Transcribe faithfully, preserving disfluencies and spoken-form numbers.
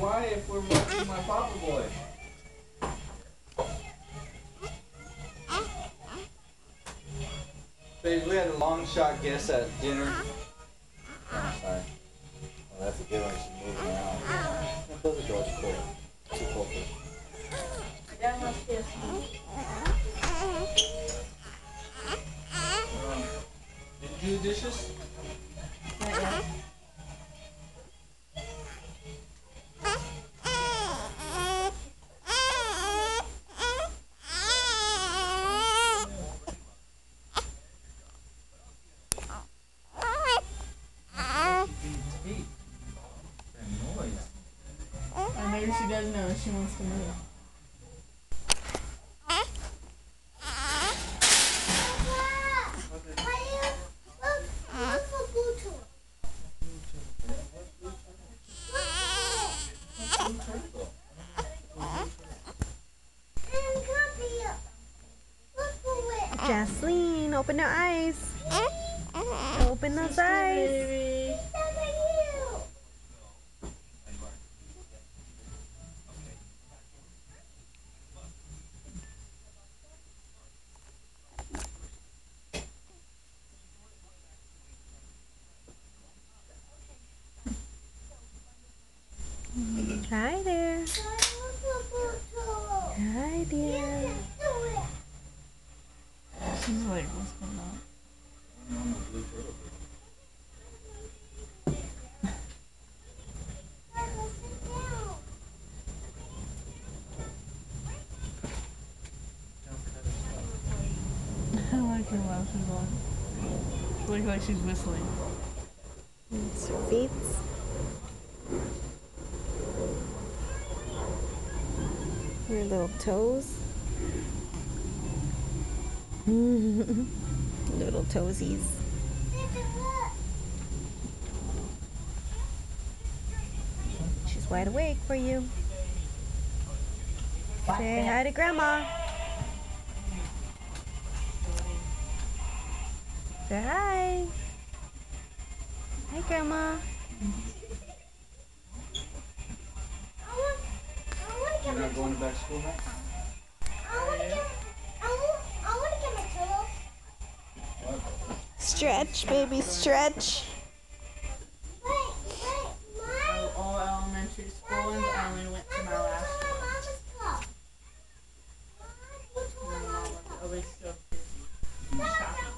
why if we're watching my Papa Boy? Babe, we had a long shot guess at dinner. Oh, sorry. Well, that's a good one. She's moving around. Close the door. It's cold. Too cold for That must be a um, Did you do the dishes? Not yet. Maybe she doesn't know. She wants to move. Jaslene, open your eyes. Open those eyes. Baby. Hi there. Hi dear. She's like, what's going on? I like her while she's on. She looks like she's whistling. It's her feet. Her little toes. Little toesies. She's wide awake for you. Say hi to Grandma. Say hi. Hi, Grandma. You're not going back to school now? Stretch, baby, stretch. All elementary school ones, I only went to my last one. My mom was always so busy shopping.